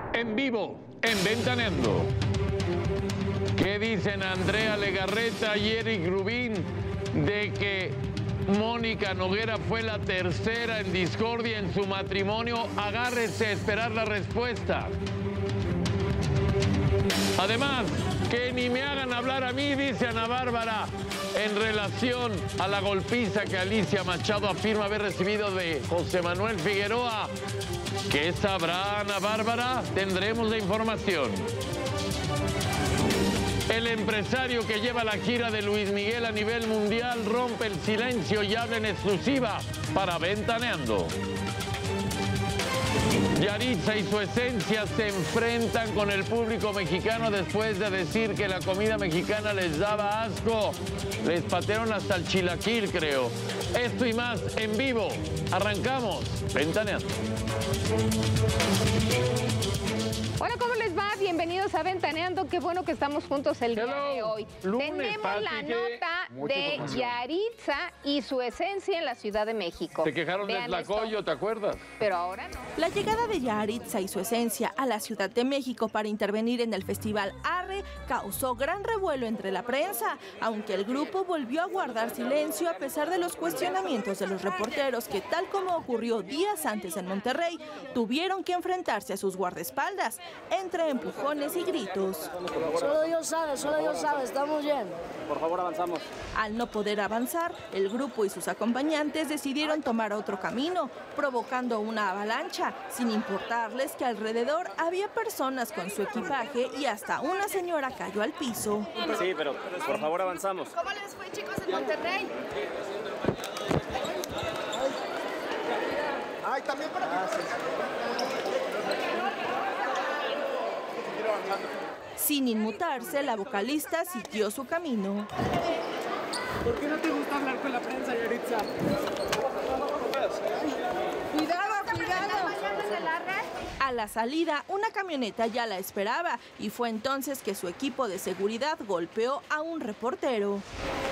en vivo, en Ventaneando. ¿Qué dicen Andrea Legarreta y Eric Rubín de que Mónica Noguera fue la tercera en discordia en su matrimonio? Agárrese a esperar la respuesta. Además, que ni me hagan hablar a mí, dice Ana Bárbara, en relación a la golpiza que Alicia Machado afirma haber recibido de José Manuel Figueroa. ¿Qué sabrá Ana Bárbara? Tendremos la información. El empresario que lleva la gira de Luis Miguel a nivel mundial rompe el silencio y habla en exclusiva para Ventaneando. Yarixa y su esencia se enfrentan con el público mexicano después de decir que la comida mexicana les daba asco. Les patearon hasta el chilaquil, creo. Esto y más en vivo. Arrancamos Ventaneando. Hola, ¿cómo les va? Bienvenidos a Ventaneando. Qué bueno que estamos juntos el día de hoy. Tenemos la nota de Yarixa y su esencia en la Ciudad de México. Te quejaron del Tlacoyo, ¿te acuerdas? Pero ahora no. La llegada de Yarixa y su esencia a la Ciudad de México para intervenir en el Festival Arre causó gran revuelo entre la prensa, aunque el grupo volvió a guardar silencio a pesar de los cuestionamientos de los reporteros que, tal como ocurrió días antes en Monterrey, tuvieron que enfrentarse a sus guardaespaldas entre empujones y gritos. Solo Dios sabe, estamos bien. Por favor, avanzamos. Al no poder avanzar, el grupo y sus acompañantes decidieron tomar otro camino, provocando una avalancha, sin importarles que alrededor había personas con su equipaje y hasta una señora cayó al piso. Sí, pero por favor avanzamos. ¿Cómo les fue, chicos, en Monterrey? Ay, también para mí. Sin inmutarse, la vocalista siguió su camino. ¿Por qué no te gusta hablar con la prensa, Yarixa? Cuidado. A la salida, una camioneta ya la esperaba y fue entonces que su equipo de seguridad golpeó a un reportero.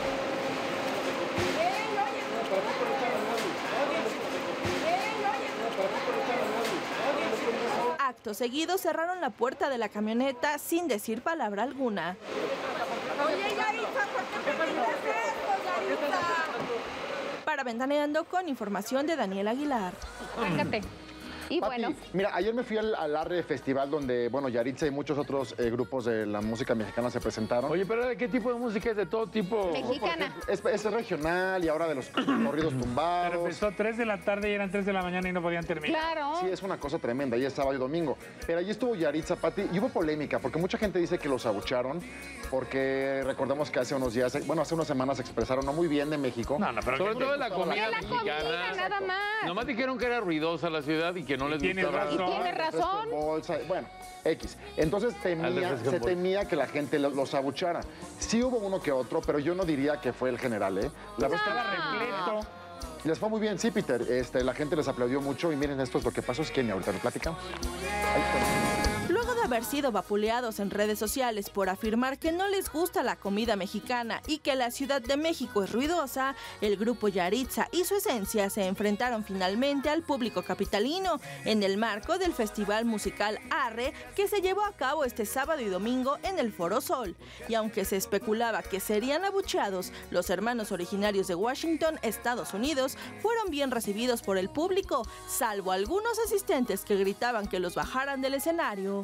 Acto seguido cerraron la puerta de la camioneta sin decir palabra alguna. Oye, Yarixa, ¿por qué permitiste esto, Yarixa? Para Ventaneando, con información de Daniel Aguilar. Fíjate. Y Pati, bueno, mira, ayer me fui al Arre Festival donde, bueno, Yarixa y muchos otros grupos de la música mexicana se presentaron. Oye, pero ¿de qué tipo de música es? ¿De todo tipo? mexicana. Es regional y ahora de los corridos tumbados. Pero empezó a 3 de la tarde y eran 3 de la mañana y no podían terminar. Claro. Sí, es una cosa tremenda, y es sábado y domingo. Pero allí estuvo Yarixa, Pati, y hubo polémica, porque mucha gente dice que los abucharon, porque recordemos que hace unos días, bueno, hace unas semanas se expresaron no muy bien de México. No, pero Sobre todo de la comida la comida, mexicana. nada más. Nomás dijeron que era ruidosa la ciudad y que no les Tienes gustaba. razón. Y tiene razón. Bolsa, bueno, X. Entonces se temía que la gente los abuchara. Sí hubo uno que otro, pero yo no diría que fue el general, ¿eh? La verdad Estaba repleto. les fue muy bien, sí, Peter. La gente les aplaudió mucho y miren, esto es lo que pasó. Es que ahorita lo platicamos. Ahí está. Luego de haber sido vapuleados en redes sociales por afirmar que no les gusta la comida mexicana y que la Ciudad de México es ruidosa, el grupo Yarixa y su esencia se enfrentaron finalmente al público capitalino en el marco del festival musical Arre, que se llevó a cabo este sábado y domingo en el Foro Sol. Y aunque se especulaba que serían abucheados, los hermanos originarios de Washington, Estados Unidos, fueron bien recibidos por el público, salvo algunos asistentes que gritaban que los bajaran del escenario.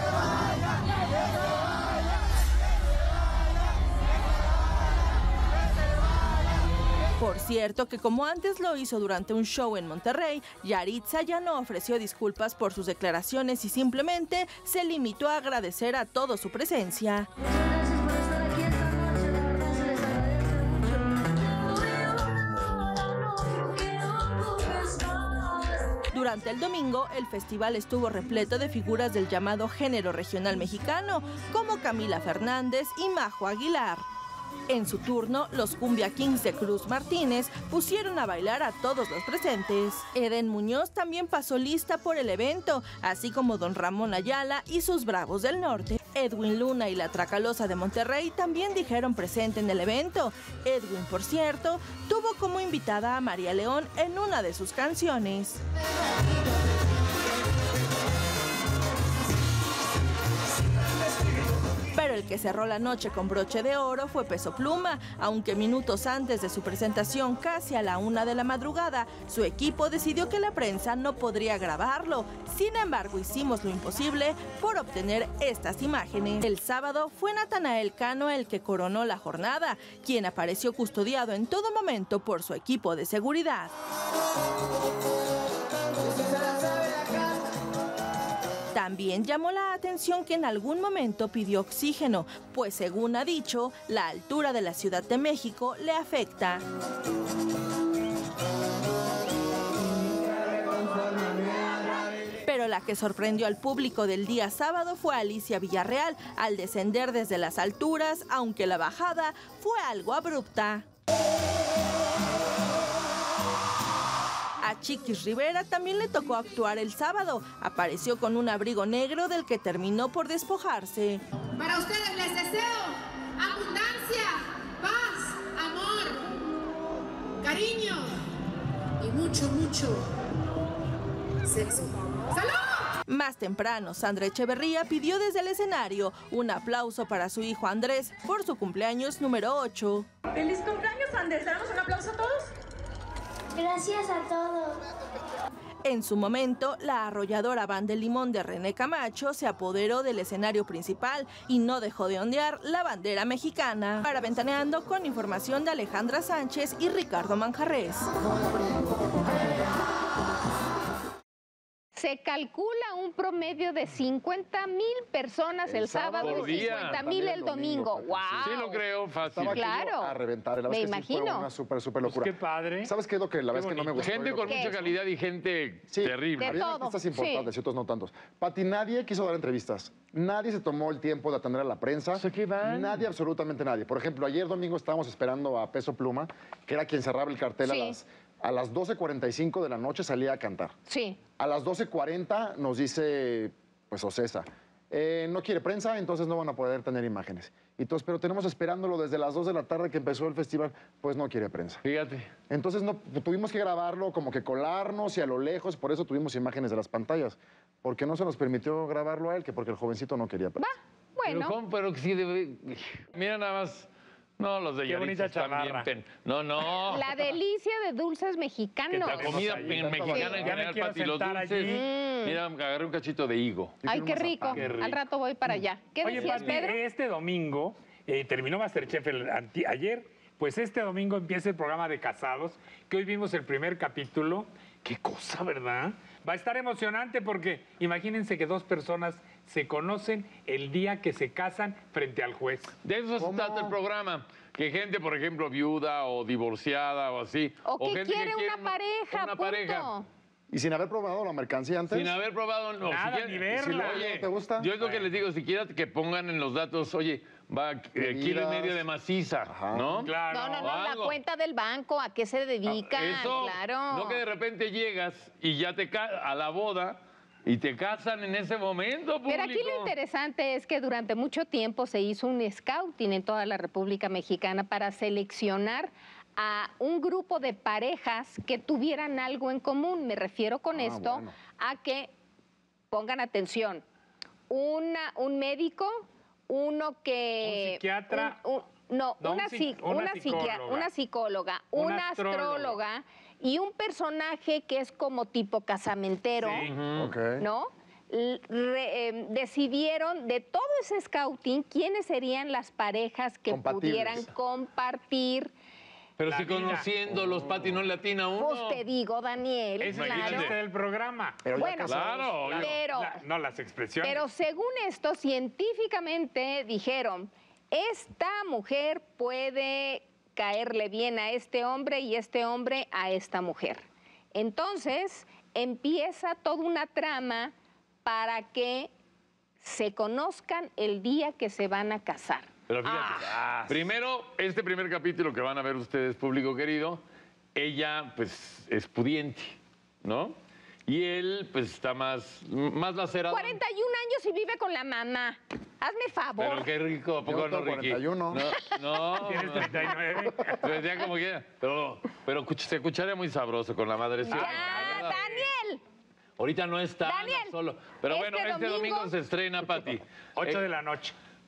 Por cierto que como antes lo hizo durante un show en Monterrey, Yarixa ya no ofreció disculpas por sus declaraciones y simplemente se limitó a agradecer a todos su presencia. Gracias por estar aquí esta noche, la verdad se les agradece mucho. Durante el domingo, el festival estuvo repleto de figuras del llamado género regional mexicano, como Camila Fernández y Majo Aguilar. En su turno, los Cumbia Kings de Cruz Martínez pusieron a bailar a todos los presentes. Eden Muñoz también pasó lista por el evento, así como Don Ramón Ayala y sus Bravos del Norte. Edwin Luna y la Tracalosa de Monterrey también dijeron presente en el evento. Edwin, por cierto, tuvo como invitada a María León en una de sus canciones. que cerró la noche con broche de oro fue Peso Pluma, aunque minutos antes de su presentación, casi a la 1 de la madrugada, su equipo decidió que la prensa no podría grabarlo. Sin embargo, hicimos lo imposible por obtener estas imágenes. El sábado fue Natanael Cano el que coronó la jornada, quien apareció custodiado en todo momento por su equipo de seguridad. También llamó la atención que en algún momento pidió oxígeno, pues según ha dicho, la altura de la Ciudad de México le afecta. Pero la que sorprendió al público del día sábado fue Alicia Villarreal al descender desde las alturas, aunque la bajada fue algo abrupta. A Chiquis Rivera también le tocó actuar el sábado. Apareció con un abrigo negro del que terminó por despojarse. Para ustedes les deseo abundancia, paz, amor, cariño y mucho, mucho sexo. ¡Salud! Más temprano, Sandra Echeverría pidió desde el escenario un aplauso para su hijo Andrés por su cumpleaños número 8. ¡Feliz cumpleaños, Andrés! ¿Damos un aplauso a todos? Gracias a todos. En su momento, la arrolladora Van de Limón de René Camacho se apoderó del escenario principal y no dejó de ondear la bandera mexicana. Para Ventaneando, con información de Alejandra Sánchez y Ricardo Manjarrés. Se calcula un promedio de 50,000 personas el sábado y 50,000 el domingo. ¡Wow! Sí lo creo, fácil. Claro. A reventar. La Me verdad es que sí imagino. fue una súper locura. Pues qué padre. ¿Sabes qué es lo que la verdad es que no me gustó? Gente con mucha calidad y gente Sí, terrible. de había todo, artistas importantes y otros no tantos. Pati, nadie quiso dar entrevistas. Nadie se tomó el tiempo de atender a la prensa. O sea, ¿qué van? Nadie, absolutamente nadie. Por ejemplo, ayer domingo estábamos esperando a Peso Pluma, que era quien cerraba el cartel Sí. a las 12:45 de la noche, salía a cantar. Sí. A las 12:40 nos dice, pues, Ocesa, no quiere prensa, entonces no van a poder tener imágenes. Entonces, pero tenemos esperándolo desde las 2 de la tarde que empezó el festival, pues no quiere prensa. Fíjate. Entonces tuvimos que grabarlo, como que colarnos y a lo lejos, por eso tuvimos imágenes de las pantallas, porque no se nos permitió grabarlo a él, que porque el jovencito no quería prensa. Bueno. Pero sí debe... Mira nada más. No, los de Qué Yaritza bonita están chamarra. bien No. La delicia de dulces mexicanos. La comida allí. mexicana en Ya me general, quiero Pati, los sentar dulces. allí. Mira, agarré un cachito de higo. Ay, qué rico. Qué rico. Al rato voy para allá. ¿Qué Oye, decías, Pati, Pedro? este domingo terminó Masterchef ayer. Pues este domingo empieza el programa de Casados, que hoy vimos el primer capítulo. Qué cosa, ¿verdad? Va a estar emocionante porque imagínense que dos personas se conocen el día que se casan frente al juez. De eso se trata el programa. Que gente, por ejemplo, viuda o divorciada o así. O que gente quiere una pareja, una punto. pareja. Y sin haber probado la mercancía antes. Sin haber probado, no. Nada, siquiera- ni verla. Oye, ¿Te gusta? yo es lo que les digo, siquiera que pongan en los datos, oye, va kilo y medio de maciza, Ajá. ¿no? Claro. No, la algo. cuenta del banco, ¿a qué se dedican? Eso, Claro. no que de repente llegas y ya a la boda y te casan en ese momento, público. Pero aquí lo interesante es que durante mucho tiempo se hizo un scouting en toda la República Mexicana para seleccionar a un grupo de parejas que tuvieran algo en común. Me refiero con esto bueno. a que pongan atención. Un médico, uno que... ¿Un psiquiatra? No, No, una psicóloga. psicóloga, Un una astróloga y un personaje que es como tipo casamentero, Sí. Ok. ¿no? Decidieron de todo ese scouting quiénes serían las parejas que Compatibles. pudieran compartir. Pero La si vida. conociéndolos, Pati, no le atina a uno. Pues te digo, Daniel, Es el Imagínate. chiste del programa. Pero ya Bueno, casados. Claro, pero, No, las expresiones. pero según esto, científicamente dijeron, esta mujer puede caerle bien a este hombre y este hombre a esta mujer. Entonces, empieza toda una trama para que se conozcan el día que se van a casar. Pero fíjate, primero, este primer capítulo que van a ver ustedes, público querido, ella, pues, es pudiente, ¿no? Y él, pues, está más lacerado. 41 años y vive con la mamá. Hazme favor. Pero qué rico, ¿a poco Yo no, tengo Ricky? 41. No. Tienes 39. Pues ya como quiera. Pero se escucharía muy sabroso con la madre. Sí. Ya, Daniel. Ahorita no está Daniel, solo. Pero bueno, este domingo se estrena, Pati. 8 de la noche.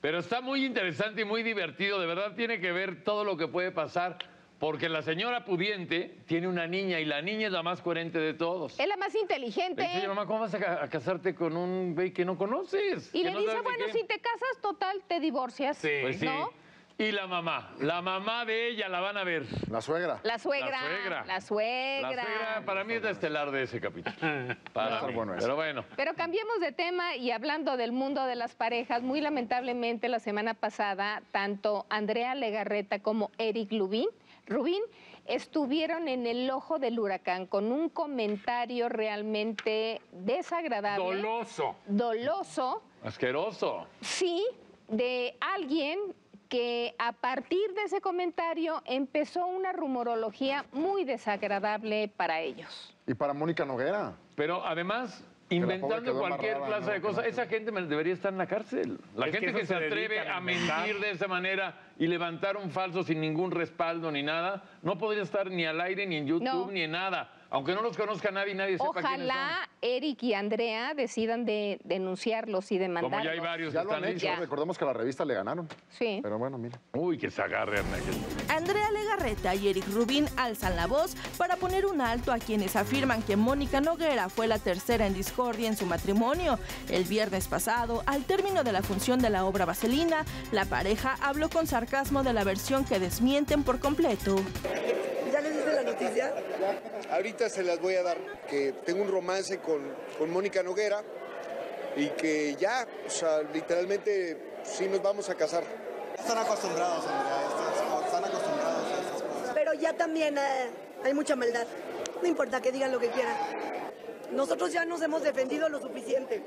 Pero está muy interesante y muy divertido. De verdad tiene que ver todo lo que puede pasar. Porque la señora pudiente tiene una niña y la niña es la más coherente de todos. Es la más inteligente. Le dice, mamá, ¿cómo vas a casarte con un güey que no conoces? Y que le no dice, sabes de bueno, qué? si te casas, total, te divorcias. Sí. Pues sí. ¿No? Y la mamá de ella la van a ver. La suegra. La suegra. La suegra. La suegra. La suegra para mí es la estelar de ese capítulo. Para mí. Bueno, eso. Pero bueno. Pero cambiemos de tema y hablando del mundo de las parejas, muy lamentablemente la semana pasada, tanto Andrea Legarreta como Eric Rubin estuvieron en el ojo del huracán con un comentario realmente desagradable. Doloso. Asqueroso. Sí, de alguien que a partir de ese comentario empezó una rumorología muy desagradable para ellos. Y para Mónica Noguera. Pero además, la pobre inventando quedó cualquier amarrada, clase de ¿no? cosas, esa gente debería estar en la cárcel. La Es que gente que eso se se atreve dedican a a inventar. mentir de esa manera y levantar un falso sin ningún respaldo ni nada, no podría estar ni al aire, ni en YouTube, No. ni en nada. Aunque no los conozca nadie, nadie sepa quiénes Ojalá Eric y Andrea decidan de denunciarlos y son. demandarlos. Como ya hay varios Ya que lo han están hecho. listos. Recordemos que a la revista le ganaron. Sí. Pero bueno, mira. Uy, que se agarre, Ernesto. Andrea Legarreta y Eric Rubin alzan la voz para poner un alto a quienes afirman que Mónica Noguera fue la tercera en discordia en su matrimonio. El viernes pasado, al término de la función de la obra Vaselina, la pareja habló con sarcasmo de la versión que desmienten por completo. ¿Ya les diste la noticia? Ahorita se las voy a dar, que tengo un romance con Mónica Noguera y que ya, o sea, literalmente sí nos vamos a casar. Están acostumbrados, Andrea, están acostumbrados a estas cosas. Pero ya también hay mucha maldad. No importa que digan lo que quieran. Nosotros ya nos hemos defendido lo suficiente.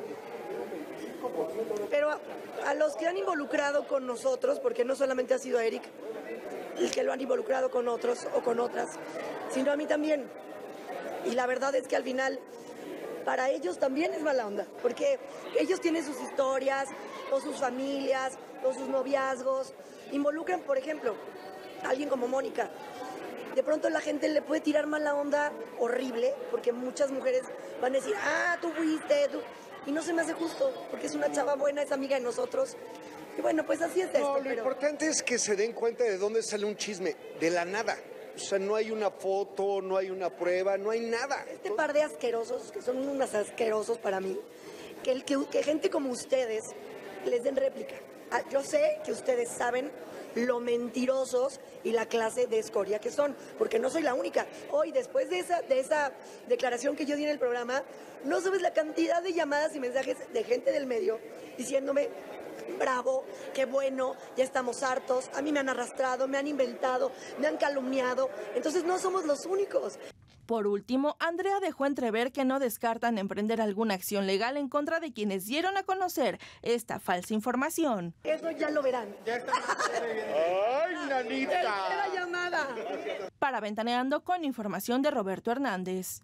Pero a los que han involucrado con nosotros, porque no solamente ha sido a Eric el que lo han involucrado con otros o con otras, sino a mí también. Y la verdad es que al final, para ellos también es mala onda, porque ellos tienen sus historias, o sus familias, o sus noviazgos. Involucran, por ejemplo, a alguien como Mónica. De pronto la gente le puede tirar mala onda horrible, porque muchas mujeres van a decir, tú fuiste, tú. Y no se me hace justo, porque es una chava buena, es amiga de nosotros. Y bueno, pues así es esto. No, lo importante es que se den cuenta de dónde sale un chisme, de la nada. O sea, no hay una foto, no hay una prueba, no hay nada. Este par de asquerosos, que son unos asquerosos para mí, que gente como ustedes les den réplica. Yo sé que ustedes saben lo mentirosos y la clase de escoria que son, porque no soy la única. Hoy, después de esa declaración que yo di en el programa, no sabes la cantidad de llamadas y mensajes de gente del medio diciéndome, bravo, qué bueno, ya estamos hartos, a mí me han arrastrado, me han inventado, me han calumniado, entonces no somos los únicos. Por último, Andrea dejó entrever que no descartan emprender alguna acción legal en contra de quienes dieron a conocer esta falsa información. Eso ya lo verán. ¡Ay, nanita! Tercera llamada. Para Ventaneando, con información de Roberto Hernández.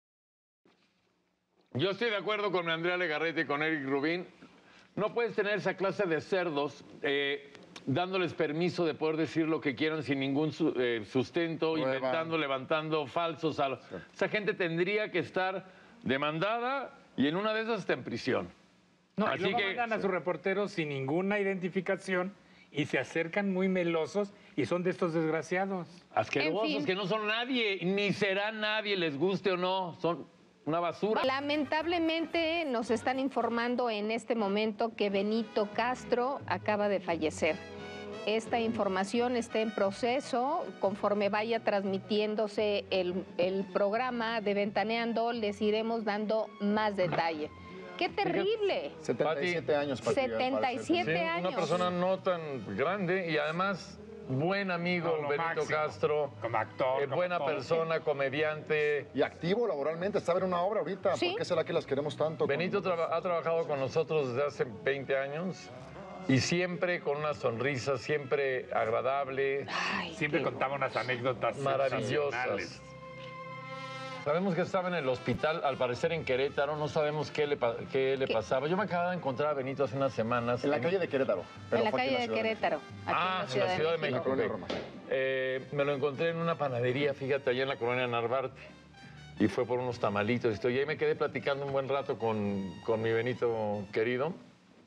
Yo estoy de acuerdo con Andrea Legarreta y con Eric Rubin. No puedes tener esa clase de cerdos dándoles permiso de poder decir lo que quieran sin ningún sustento, inventando, levantando falsos. Esa gente tendría que estar demandada y en una de esas está en prisión. No, y luego mandan a sus reporteros sin ninguna identificación y se acercan muy melosos y son de estos desgraciados. Asquerosos, En fin. que no son nadie, ni será nadie, les guste o no, son una basura. Lamentablemente nos están informando en este momento que Benito Castro acaba de fallecer. Esta información está en proceso. Conforme vaya transmitiéndose el programa de Ventaneando, les iremos dando más detalle. ¡Qué terrible! 77 años, Pati, 77 años. Una persona no tan grande y además buen amigo, lo Benito máximo. Castro. Como actor, como buena todo. persona, comediante. Y activo laboralmente, está en una obra ahorita. Sí. ¿Por qué será que las queremos tanto? Benito ha trabajado con nosotros desde hace 20 años y siempre con una sonrisa, siempre agradable, Siempre contaba unas anécdotas maravillosas. sensacionales. Sabemos que estaba en el hospital, al parecer en Querétaro, no sabemos qué le pasaba. Yo me acababa de encontrar a Benito hace unas semanas. En la calle de Querétaro. En la fue aquí calle de Ciudad Querétaro. aquí En la Ciudad de México. Colonia ok. Roma. Me lo encontré en una panadería, fíjate, allá en la colonia Narvarte. Y fue por unos tamalitos. Y ahí me quedé platicando un buen rato con mi Benito querido.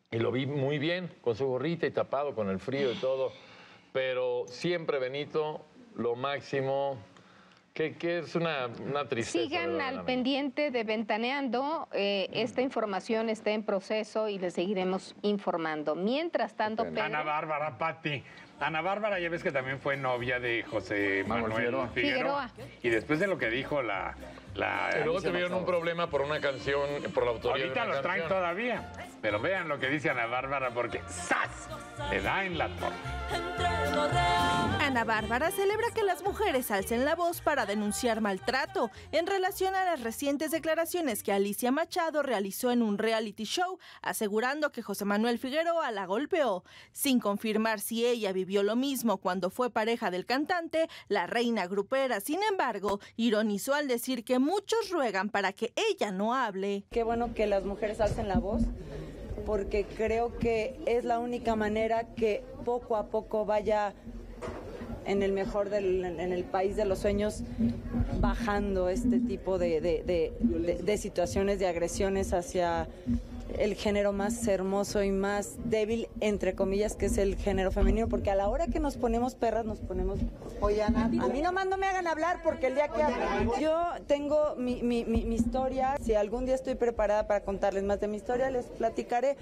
y lo vi muy bien, con su gorrita y tapado, con el frío y todo. Pero siempre, Benito, lo máximo, que es una tristeza. Sigan al pendiente de Ventaneando. Esta información está en proceso y les seguiremos informando. Mientras tanto, Pedro... Ana Bárbara, Pati. Ana Bárbara, ya ves que también fue novia de José Manuel Figueroa. Y después de lo que dijo y luego tuvieron un problema por una canción, por la autoría ahorita de una lo traen canción. todavía. Pero vean lo que dice Ana Bárbara, porque ¡zas! Le da en la torre. Ana Bárbara celebra que las mujeres alcen la voz para denunciar maltrato en relación a las recientes declaraciones que Alicia Machado realizó en un reality show, asegurando que José Manuel Figueroa la golpeó. Sin confirmar si ella vivió lo mismo cuando fue pareja del cantante, la reina grupera, sin embargo, ironizó al decir que muchos ruegan para que ella no hable. Qué bueno que las mujeres alcen la voz, porque creo que es la única manera que poco a poco vaya en el país de los sueños bajando este tipo de situaciones, de agresiones hacia el género más hermoso y más débil, entre comillas, que es el género femenino, porque a la hora que nos ponemos perras, nos ponemos... Oye, Ana, a mí nomás no me hagan hablar, porque el día que yo tengo mi historia, si algún día estoy preparada para contarles más de mi historia, les platicaré,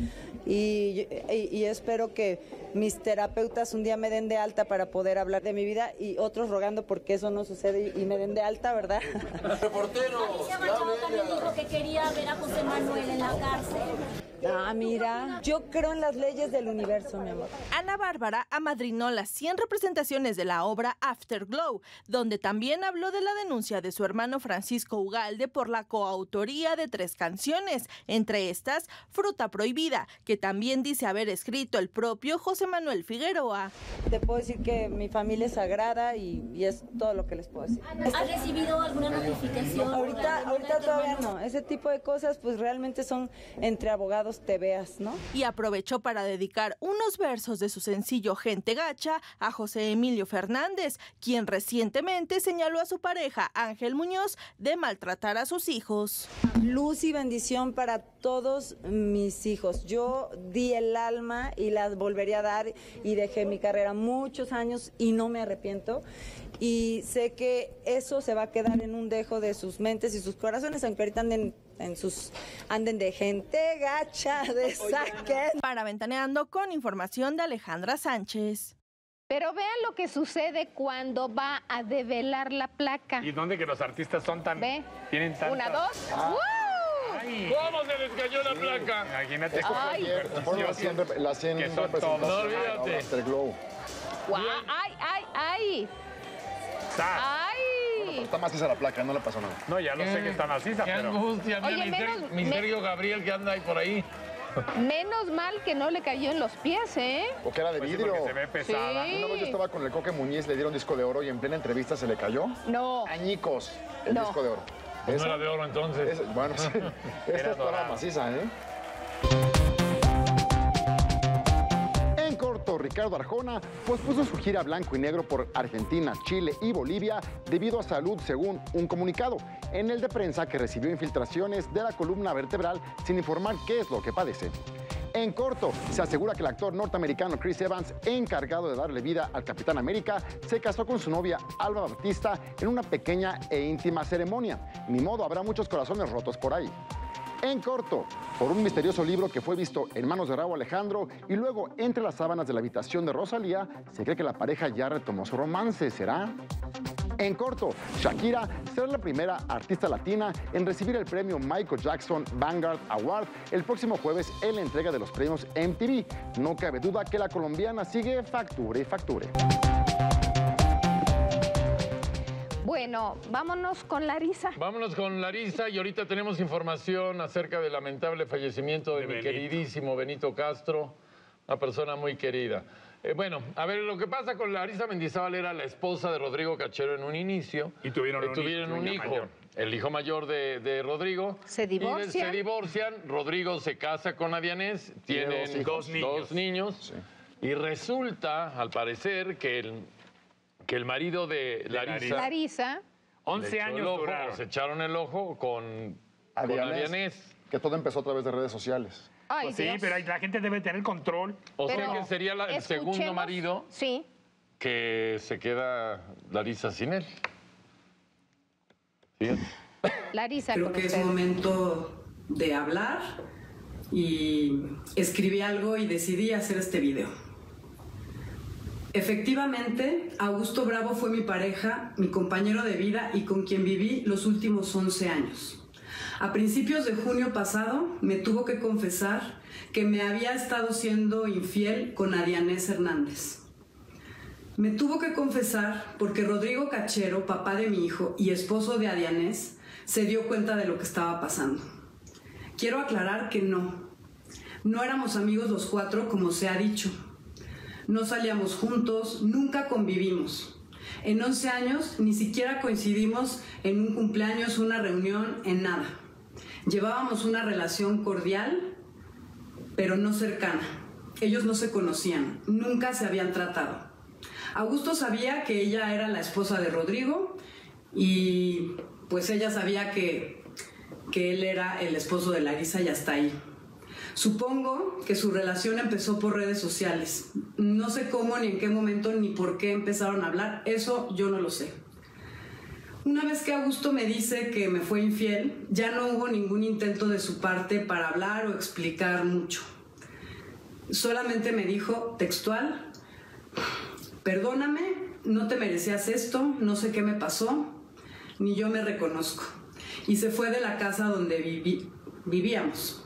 y espero que mis terapeutas un día me den de alta para poder hablar de mi vida, y otros rogando porque eso no sucede y me den de alta, ¿verdad? Reporteros, Alicia Machado también dijo que quería ver a José Manuel en la cárcel. Ah, mira, yo creo en las leyes del universo, mi amor. Ana Bárbara amadrinó las 100 representaciones de la obra Afterglow, donde también habló de la denuncia de su hermano Francisco Ugalde por la coautoría de 3 canciones, entre estas Fruta Prohibida, que también dice haber escrito el propio José Manuel Figueroa. Te puedo decir que mi familia es sagrada y es todo lo que les puedo decir. ¿Has recibido alguna notificación? Ahorita todavía no. Ese tipo de cosas pues realmente son entre abogados te veas, ¿no? Y aprovechó para dedicar unos versos de su sencillo Gente Gacha a José Emilio Fernández, quien recientemente señaló a su pareja Ángel Muñoz de maltratar a sus hijos. Luz y bendición para todos mis hijos. Yo di el alma y las volvería a dar y dejé mi carrera muchos años y no me arrepiento. Y sé que eso se va a quedar en un dejo de sus mentes y sus corazones, aunque ahorita anden de gente gacha, de saquen. Para Ventaneando, con información de Alejandra Sánchez. Pero vean lo que sucede cuando va a develar la placa. ¿Y dónde que los artistas son tan... Ve. Tienen tanta... 1, 2. Ay. ¿Cómo se les cayó la placa? Imagínate. La 100 que son todos. No olvídate. Afterglow. ¡Ay! Bueno, está maciza la placa, no le pasó nada. No, ya lo sé que está maciza, Qué pero... angustia, Oye, mi Sergio Gabriel que anda ahí por ahí. Menos mal que no le cayó en los pies, ¿eh? O que era de vidrio. Porque se ve pesada. Sí. Una vez yo estaba con el Coque Muñiz, le dieron disco de oro y en plena entrevista se le cayó. No. Añicos el disco de oro. Pues no era de oro entonces. Bueno, sí. Esta es toda maciza, ¿eh? En corto, Ricardo Arjona pospuso su gira blanco y negro por Argentina, Chile y Bolivia debido a salud, según un comunicado. En el de prensa que recibió infiltraciones de la columna vertebral sin informar qué es lo que padece. En corto, se asegura que el actor norteamericano Chris Evans, encargado de darle vida al Capitán América, se casó con su novia Alba Baptista en una pequeña e íntima ceremonia. Ni modo, habrá muchos corazones rotos por ahí. En corto, por un misterioso libro que fue visto en manos de Rauw Alejandro y luego entre las sábanas de la habitación de Rosalía, se cree que la pareja ya retomó su romance, ¿será? En corto, Shakira será la primera artista latina en recibir el premio Michael Jackson Vanguard Award el próximo jueves en la entrega de los premios MTV. No cabe duda que la colombiana sigue facture y facture. Bueno, vámonos con Larisa. Vámonos con Larisa y ahorita tenemos información acerca del lamentable fallecimiento de mi queridísimo Benito Castro, una persona muy querida. Bueno, a ver, lo que pasa con Larisa Mendizábal era la esposa de Rodrigo Cachero en un inicio. Y tuvieron un hijo. Mayor. El hijo mayor de Rodrigo. Se divorcian. Se divorcian. Rodrigo se casa con Adianés. Tienen dos niños. Sí. Y resulta, al parecer, que el marido de Larisa 11 años duraron. Se echaron el ojo con Adianés. que todo empezó a través de redes sociales. Ay, pues sí, Dios. pero la gente debe tener control. O sea que sería el segundo marido sí. que se queda Larisa sin él. Fíjate. Larisa, creo que es momento de hablar y escribí algo y decidí hacer este video. Efectivamente, Augusto Bravo fue mi pareja, mi compañero de vida y con quien viví los últimos 11 años. A principios de junio pasado me tuvo que confesar que me había estado siendo infiel con Adianés Hernández. Me tuvo que confesar porque Rodrigo Cachero, papá de mi hijo y esposo de Adianés, se dio cuenta de lo que estaba pasando. Quiero aclarar que no éramos amigos los cuatro como se ha dicho. No salíamos juntos, nunca convivimos. En 11 años ni siquiera coincidimos en un cumpleaños, una reunión, en nada. Llevábamos una relación cordial, pero no cercana. Ellos no se conocían, nunca se habían tratado. Augusto sabía que ella era la esposa de Rodrigo y pues ella sabía que él era el esposo de Larisa y hasta ahí. Supongo que su relación empezó por redes sociales. No sé cómo, ni en qué momento, ni por qué empezaron a hablar. Eso yo no lo sé. Una vez que Augusto me dice que me fue infiel, ya no hubo ningún intento de su parte para hablar o explicar mucho. Solamente me dijo, textual, perdóname, no te merecías esto, no sé qué me pasó, ni yo me reconozco. Y se fue de la casa donde vivíamos.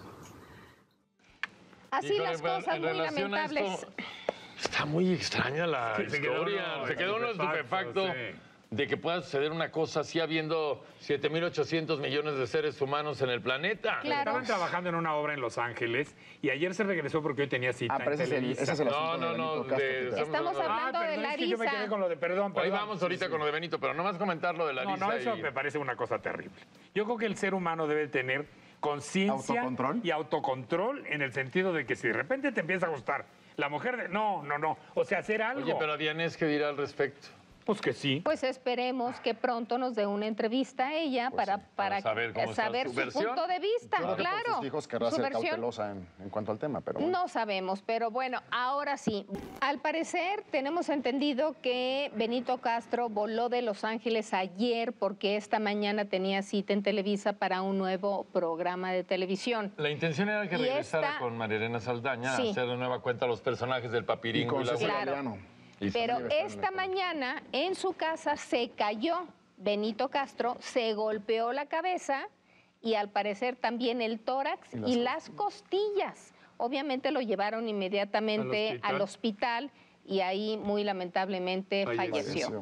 Así las cosas muy lamentables. Está muy extraña la historia. Se quedó uno estupefacto de que pueda suceder una cosa así habiendo 7.800 millones de seres humanos en el planeta. Claro. Estaban trabajando en una obra en Los Ángeles y ayer se regresó porque hoy tenía cita en Televisa. Ese es el asunto estamos hablando de Larisa. Es que yo me quedé con lo de perdón. Ahí vamos ahorita con lo de Benito, pero nomás comentar lo de Larisa. No, eso me parece una cosa terrible. Yo creo que el ser humano debe tener conciencia y autocontrol en el sentido de que si de repente te empieza a gustar la mujer de... No. O sea, hacer algo. Oye, pero Adianés, ¿qué dirá al respecto? Pues que sí. Pues esperemos que pronto nos dé una entrevista a ella para saber su punto de vista, claro. claro. Por sus hijos querrá ser cautelosa en cuanto al tema, pero bueno. No sabemos, pero bueno, ahora sí. Al parecer tenemos entendido que Benito Castro voló de Los Ángeles ayer porque esta mañana tenía cita en Televisa para un nuevo programa de televisión. La intención era que regresara con María Elena Saldaña a hacer de nueva cuenta los personajes del Papiringo y la Claro. Pero esta mañana en su casa se cayó Benito Castro, se golpeó la cabeza y al parecer también el tórax y las costillas. Obviamente lo llevaron inmediatamente al hospital y ahí muy lamentablemente falleció.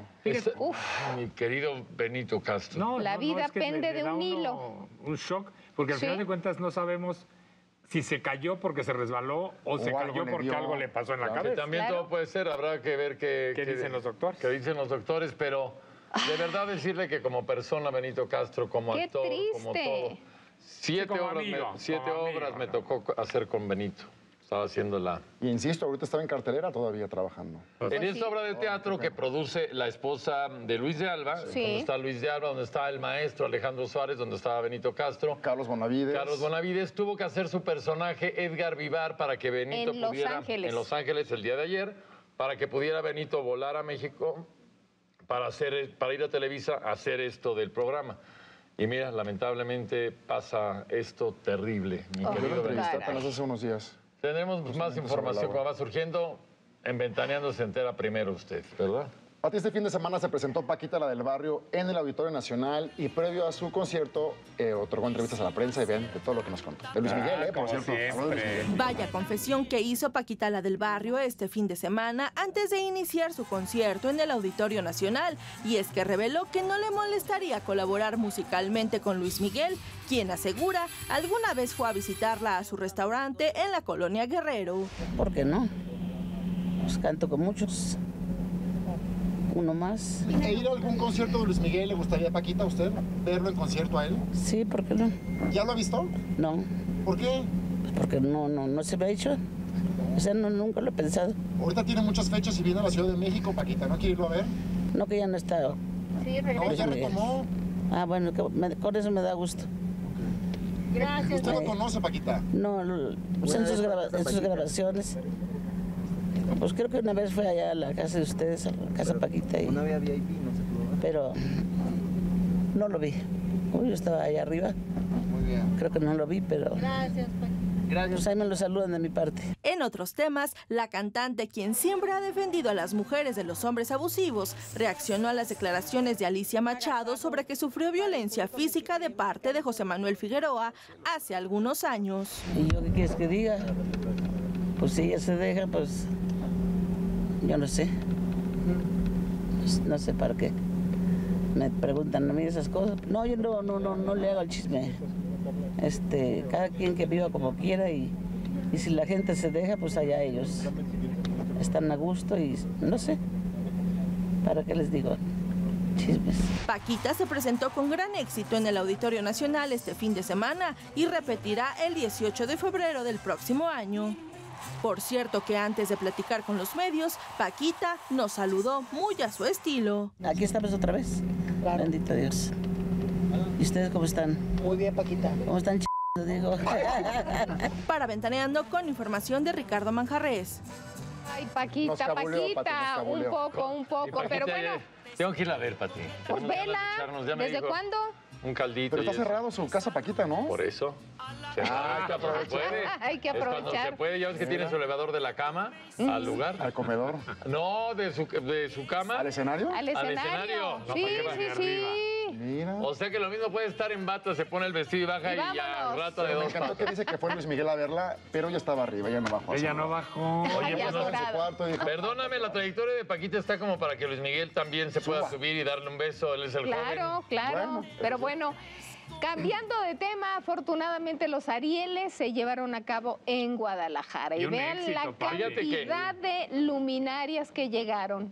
Mi querido Benito Castro. La vida pende de un hilo. Un shock, porque al final de cuentas no sabemos si se cayó porque se resbaló o se cayó porque algo le pasó en la cabeza. Que también todo puede ser, habrá que ver qué dicen los doctores. Qué dicen los doctores, pero de verdad decirle que como persona Benito Castro, como actor, como todo, 7 obras me tocó hacer con Benito. Estaba haciendo Y insisto, ahorita estaba en cartelera todavía trabajando. En esta obra de teatro que produce la esposa de Luis de Alba, donde está Luis de Alba, donde está el maestro Alejandro Suárez, donde estaba Benito Castro. Carlos Bonavides tuvo que hacer su personaje Edgar Vivar para que Benito pudiera... En Los Ángeles el día de ayer, para que pudiera Benito volar a México para ir a Televisa a hacer esto del programa. Y mira, lamentablemente pasa esto terrible, mi querido Benito. Apenas hace unos días. Tendremos más información como va surgiendo. En Ventaneando se entera primero usted, ¿verdad? Pati, este fin de semana se presentó Paquita, la del Barrio, en el Auditorio Nacional y previo a su concierto otorgó entrevistas a la prensa y vean de todo lo que nos contó. De Luis Miguel, por cierto. Vaya confesión que hizo Paquita, la del Barrio, este fin de semana antes de iniciar su concierto en el Auditorio Nacional. Y es que reveló que no le molestaría colaborar musicalmente con Luis Miguel, quien asegura alguna vez fue a visitarla a su restaurante en la Colonia Guerrero. ¿Por qué no? Pues canto con muchos. Uno más. ¿Ir a algún concierto de Luis Miguel le gustaría, Paquita, a usted? ¿Verlo en concierto a él? Sí, ¿por qué no? ¿Ya lo ha visto? No. ¿Por qué? Pues porque no se me ha hecho. O sea, nunca lo he pensado. Ahorita tiene muchas fechas y viene a la Ciudad de México, Paquita. ¿No quiere irlo a ver? No, que ya no está. Sí, regresa. No, ya retomó. Ah, bueno, con eso me da gusto. Gracias. ¿Usted lo conoce, Paquita? No, pues en sus grabaciones. Pues creo que una vez fue allá a la casa de ustedes, a la casa Paquita. Una vez VIP, no sé. Pero no lo vi. Yo estaba allá arriba. Muy bien. Creo que no lo vi, pero... Gracias, Paquita. Gracias. Pues ahí me lo saludan de mi parte. En otros temas, la cantante, quien siempre ha defendido a las mujeres de los hombres abusivos, reaccionó a las declaraciones de Alicia Machado sobre que sufrió violencia física de parte de José Manuel Figueroa hace algunos años. ¿Y yo qué quieres que diga? Pues si ella se deja, pues yo no sé. Pues no sé para qué. Me preguntan a mí esas cosas. No, yo no le hago el chisme. Cada quien que viva como quiera y si la gente se deja, pues allá ellos están a gusto y no sé, ¿para qué les digo? Chismes. Paquita se presentó con gran éxito en el Auditorio Nacional este fin de semana y repetirá el 18 de febrero del próximo año. Por cierto que antes de platicar con los medios, Paquita nos saludó muy a su estilo. Aquí estamos otra vez. Claro. Bendito Dios. ¿Y ustedes cómo están? Muy bien, Paquita. ¿Cómo están, digo? Para Ventaneando, con información de Ricardo Manjarres. Ay, Paquita, Paquita, un poco, pero bueno. Tengo que ir a ver, Pati. Pues vela. ¿Desde cuándo? Un caldito. Pero está cerrado su casa, Paquita, ¿no? Por eso. Hay que aprovechar. Hay que aprovechar. Cuando se puede, ya ves que tiene su elevador de la cama al lugar. Al comedor. No, de su cama. ¿Al escenario? Al escenario. No, sí. Mira. O sea que lo mismo puede estar en bata, se pone el vestido y baja y ya, rato de Me dos encantó patas. que dice que fue Luis Miguel a verla, pero ella estaba arriba, ella no bajó. Ella no bajó. Oye, Ay, pues no, en su cuarto y dijo, perdóname, la trayectoria de Paquita está como para que Luis Miguel también se pueda subir y darle un beso. Él es el joven. Claro. Bueno, pero bueno, cambiando de tema, afortunadamente los Arieles se llevaron a cabo en Guadalajara. Y vean la cantidad de luminarias que llegaron.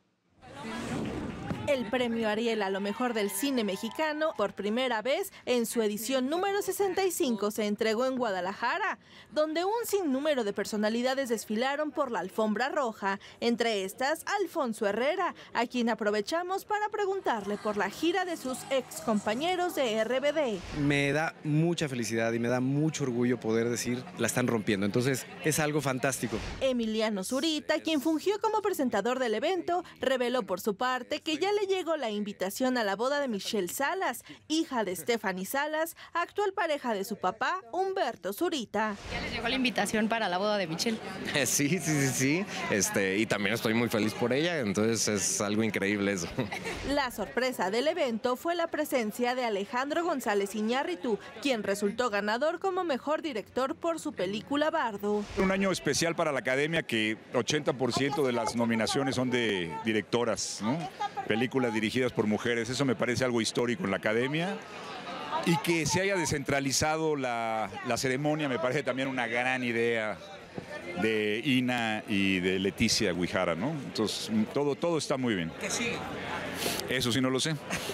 El premio Ariel a lo mejor del cine mexicano, por primera vez en su edición número 65, se entregó en Guadalajara, donde un sinnúmero de personalidades desfilaron por la alfombra roja, entre estas Alfonso Herrera, a quien aprovechamos para preguntarle por la gira de sus ex compañeros de RBD. Me da mucha felicidad y me da mucho orgullo poder decir, la están rompiendo, entonces es algo fantástico. Emiliano Zurita, quien fungió como presentador del evento, reveló por su parte que ya le llegó la invitación a la boda de Michelle Salas, hija de Stephanie Salas, actual pareja de su papá, Humberto Zurita. ¿Ya les llegó la invitación para la boda de Michelle? Sí. Y también estoy muy feliz por ella, entonces es algo increíble eso. La sorpresa del evento fue la presencia de Alejandro González Iñárritu, quien resultó ganador como mejor director por su película Bardo. Un año especial para la Academia, que 80% de las nominaciones son de directoras, ¿no? Películas dirigidas por mujeres, eso me parece algo histórico en la Academia. Y que se haya descentralizado la ceremonia me parece también una gran idea de Ina y de Leticia Guijara, ¿no? Entonces, todo está muy bien. ¿Qué sigue? Eso sí no lo sé.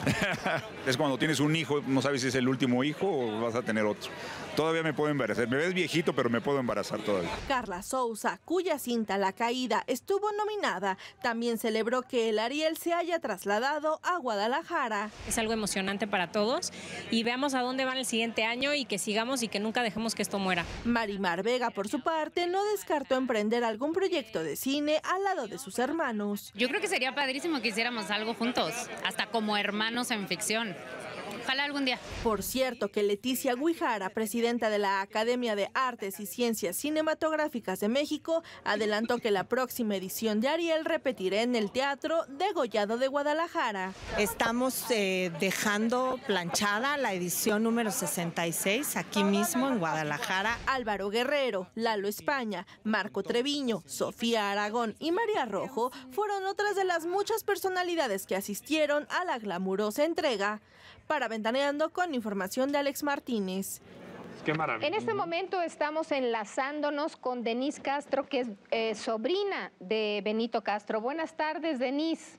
Es cuando tienes un hijo, no sabes si es el último hijo o vas a tener otro. Todavía me puedo embarazar. Me ves viejito, pero me puedo embarazar todavía. Carla Souza, cuya cinta La Caída estuvo nominada, también celebró que el Ariel se haya trasladado a Guadalajara. Es algo emocionante para todos y veamos a dónde van el siguiente año y que sigamos y que nunca dejemos que esto muera. Marimar Vega, por su parte, no descartó emprender algún proyecto de cine al lado de sus hermanos. Yo creo que sería padrísimo que hiciéramos algo juntos, hasta como hermanos en ficción. Ojalá algún día. Por cierto que Leticia Guijara, presidenta de la Academia de Artes y Ciencias Cinematográficas de México, adelantó que la próxima edición de Ariel repetirá en el Teatro Degollado de Guadalajara. Estamos dejando planchada la edición número 66 aquí mismo en Guadalajara. Álvaro Guerrero, Lalo España, Marco Treviño, Sofía Aragón y María Rojo fueron otras de las muchas personalidades que asistieron a la glamurosa entrega. Para Ventaneando, con información de Alex Martínez. Qué maravilla. En este momento estamos enlazándonos con Denise Castro, que es sobrina de Benito Castro. Buenas tardes, Denise.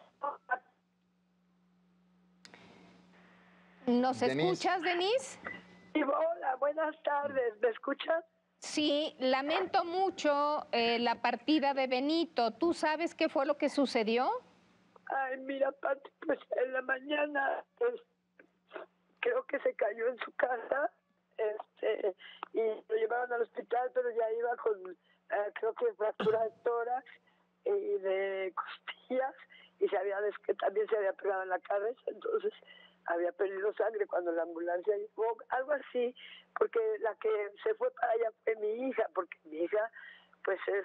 ¿Nos escuchas, Denise? Sí, hola, buenas tardes. ¿Me escuchas? Sí, lamento mucho la partida de Benito. ¿Tú sabes qué fue lo que sucedió? Ay, mira, Pati, pues en la mañana creo que se cayó en su casa y lo llevaron al hospital, pero ya iba con, creo que fractura de tórax y de costillas, y que también se había pegado en la cabeza, entonces había perdido sangre cuando la ambulancia llegó, algo así, porque la que se fue para allá fue mi hija, porque mi hija pues es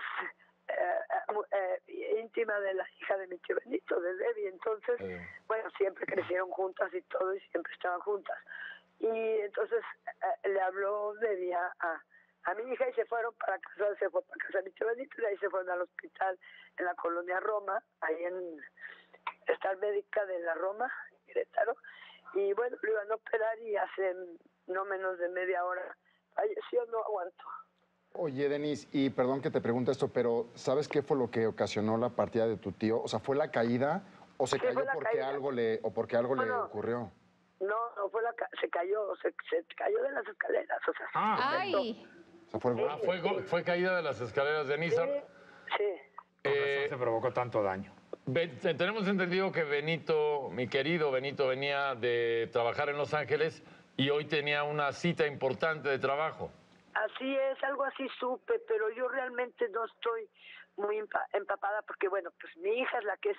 íntima de la hija de mi tío Benito, de Debbie, entonces, bueno, siempre crecieron juntas y todo, y siempre estaban juntas. Y entonces le habló Debbie a mi hija y se fueron para casa, se fue para casa de mi tío Benito, y de ahí se fueron al hospital en la colonia Roma, ahí está el médica de la Roma, Querétaro, y bueno, lo iban a operar y hace no menos de media hora falleció, no aguantó. Oye, Denise, y perdón que te pregunte esto, pero ¿sabes qué fue lo que ocasionó la partida de tu tío? O sea, ¿fue la caída o se cayó porque algo le ocurrió? No, se cayó de las escaleras, o sea, ¡ay! O sea, fue caída de las escaleras de Nissan. Sí. Con razón se provocó tanto daño. Tenemos entendido que Benito, mi querido Benito, venía de trabajar en Los Ángeles y hoy tenía una cita importante de trabajo. Así es, algo así supe, pero yo realmente no estoy muy empapada porque, bueno, pues mi hija es la que es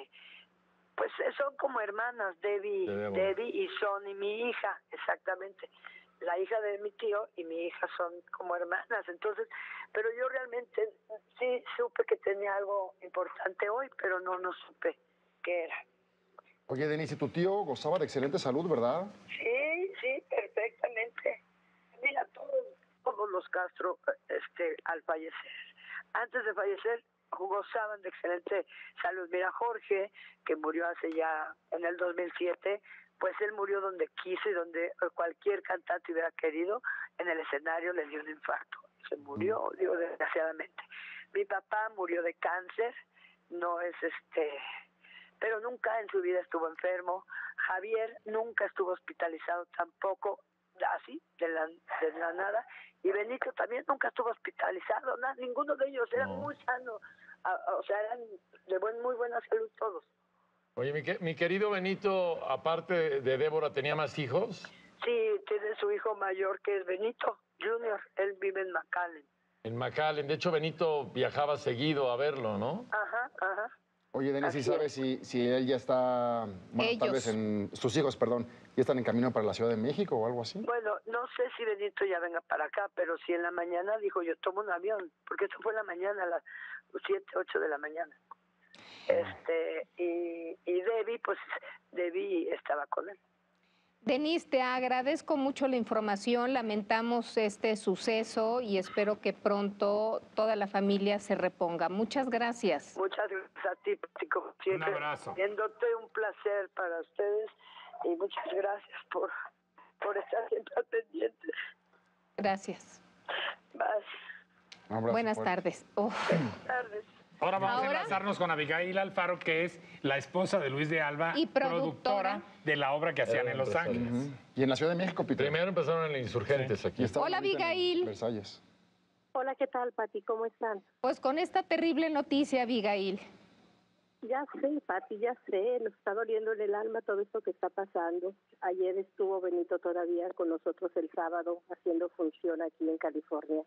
pues son como hermanas, Debbie y Sonny, mi hija, exactamente. La hija de mi tío y mi hija son como hermanas, entonces, pero yo realmente sí supe que tenía algo importante hoy, pero no supe qué era. Oye, Denise, tu tío gozaba de excelente salud, ¿verdad? Sí, perfectamente. Mira, todos los Castro, al fallecer, antes de fallecer, gozaban de excelente salud. Mira, Jorge, que murió hace ya, en el 2007, pues él murió donde quiso y donde cualquier cantante hubiera querido, en el escenario le dio un infarto. Se murió, digo, desgraciadamente. Mi papá murió de cáncer, no es pero nunca en su vida estuvo enfermo. Javier nunca estuvo hospitalizado tampoco, así, de la nada. Y Benito también nunca estuvo hospitalizado, ninguno de ellos, eran muy sanos, o sea, eran de muy buena salud todos. Oye, mi querido Benito, aparte de Débora, ¿tenía más hijos? Sí, tiene su hijo mayor que es Benito Jr., él vive en McAllen. En McAllen, de hecho Benito viajaba seguido a verlo, ¿no? Ajá. Oye, Denise, ¿sí sabes si él ya está, bueno, tal vez sus hijos, perdón, ya están en camino para la Ciudad de México o algo así? Bueno, no sé si Benito ya venga para acá, pero si en la mañana dijo, yo tomo un avión, porque eso fue en la mañana, a las 7, 8 de la mañana. Y Debbie, pues Debbie estaba con él. Denise, te agradezco mucho la información, lamentamos este suceso y espero que pronto toda la familia se reponga. Muchas gracias. Muchas gracias a ti, como siempre. Un abrazo. Viéndote, un placer para ustedes y muchas gracias por estar siempre al pendiente. Gracias. Bye. Buenas tardes. Buenas tardes. Ahora vamos a enlazarnos con Abigail Alfaro, que es la esposa de Luis de Alba y productora de la obra que hacían en Los Ángeles. Y en la Ciudad de México, Peter. Primero empezaron en Insurgentes aquí. Hola, Abigail. Versalles. Hola, ¿qué tal, Pati? ¿Cómo están? Pues con esta terrible noticia, Abigail. Ya sé, Pati, ya sé, nos está doliendo en el alma todo esto que está pasando. Ayer estuvo Benito todavía con nosotros el sábado haciendo función aquí en California.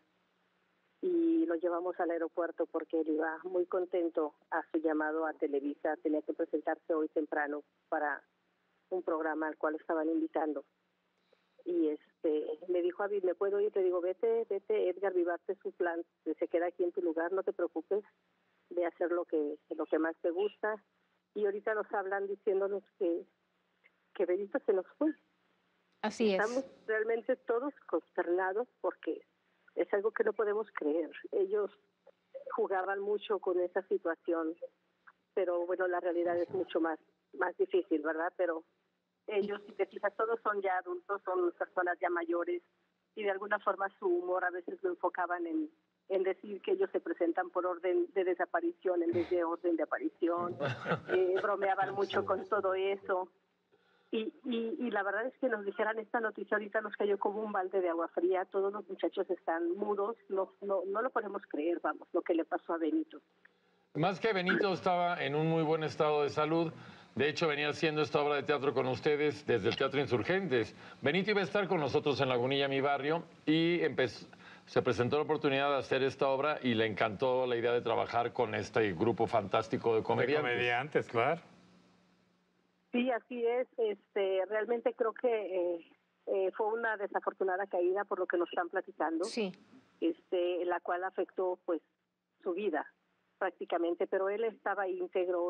Y lo llevamos al aeropuerto porque él iba muy contento a su llamado a Televisa. Tenía que presentarse hoy temprano para un programa al cual estaban invitando. Y me dijo, Avi, ¿me puedo ir? Le digo, vete, Edgar Vivarte su plan, se queda aquí en tu lugar, no te preocupes, ve a hacer lo que más te gusta. Y ahorita nos hablan diciéndonos que Benito se nos fue. Así es. Estamos realmente todos consternados porque es algo que no podemos creer. Ellos jugaban mucho con esa situación, pero bueno, la realidad es mucho más difícil, ¿verdad? Pero ellos, si te fijas, todos son ya adultos, son personas ya mayores, y de alguna forma su humor a veces lo enfocaban en decir que ellos se presentan por orden de desaparición en vez de orden de aparición. Bromeaban mucho con todo eso. Y la verdad es que nos dijeran esta noticia ahorita nos cayó como un balde de agua fría. Todos los muchachos están mudos, no lo podemos creer, vamos, lo que le pasó a Benito. Más que Benito estaba en un muy buen estado de salud, De hecho, venía haciendo esta obra de teatro con ustedes desde el Teatro Insurgentes. Benito iba a estar con nosotros en Lagunilla, mi barrio, y se presentó la oportunidad de hacer esta obra y le encantó la idea de trabajar con este grupo fantástico de comediantes. De comediantes, claro. Sí, así es. Realmente creo que fue una desafortunada caída por lo que nos están platicando. Sí. La cual afectó, pues, su vida prácticamente, pero él estaba íntegro,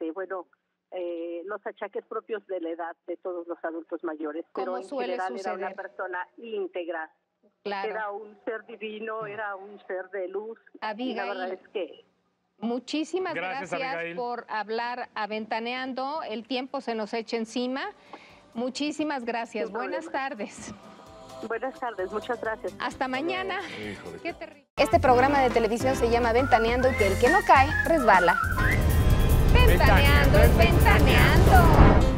los achaques propios de la edad de todos los adultos mayores, pero en general era una persona íntegra. Claro. Era un ser divino, era un ser de luz. Abigail, y la verdad es que... Muchísimas gracias por hablar a Ventaneando. El tiempo se nos echa encima. Muchísimas gracias. Buenas tardes. Buenas tardes, muchas gracias. Hasta mañana. Qué terrible. Este programa de televisión se llama Ventaneando y que el que no cae resbala. Ventaneando es ventaneando.